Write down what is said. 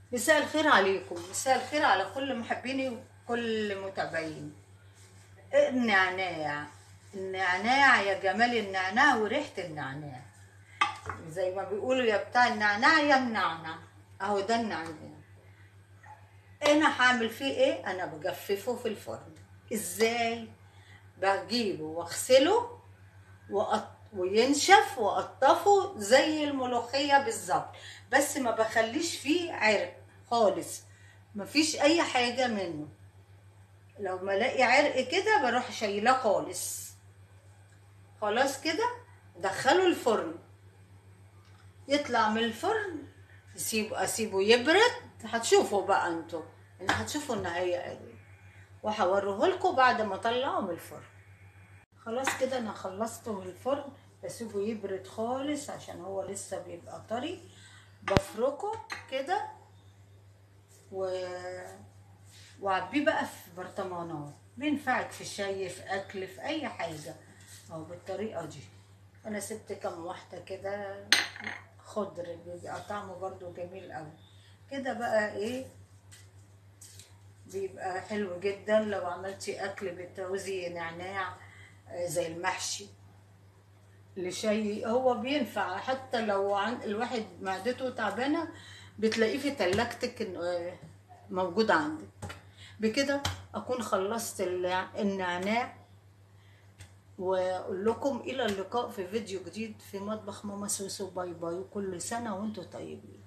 مساء الخير عليكم، مساء الخير على كل محبيني وكل متابعيني. النعناع، النعناع يا جمال النعناع وريحة النعناع، زي ما بيقولوا يا بتاع النعناع يا النعنع. اهو ده النعناع. انا هعمل فيه ايه؟ انا بجففه في الفرن. ازاي؟ بجيبه واغسله وينشف واقطفه زي الملوخية بالظبط، بس ما بخليش فيه عرق خالص، مفيش اي حاجة منه. لو ما الاقي عرق كده بروح شايلاه خالص. خلاص كده دخله الفرن، يطلع من الفرن اسيبه يبرد. هتشوفوا بقى انتوا، هتشوفوا النهاية ايه، وهوريه لكم بعد ما اطلعه من الفرن. خلاص كده انا خلصته من الفرن، بسيبه يبرد خالص عشان هو لسه بيبقى طري. بفركه كده وعبيه بقى في برطمانات، بينفعك في الشاي، في اكل، في اي حاجه. اهو بالطريقه دي. انا سبت كام واحده كده خضر، بيبقى طعمه برضو جميل قوي كده. بقى ايه، بيبقى حلو جدا لو عملتي اكل بتعوزي نعناع، زي المحشي، لشاي. هو بينفع حتى لو الواحد معدته تعبانه، بتلاقيه في تلاجتك موجود عندك. بكده اكون خلصت النعناع، واقول لكم الى اللقاء في فيديو جديد في مطبخ ماما سوسو. باي باي، وكل سنه وانتم طيبين.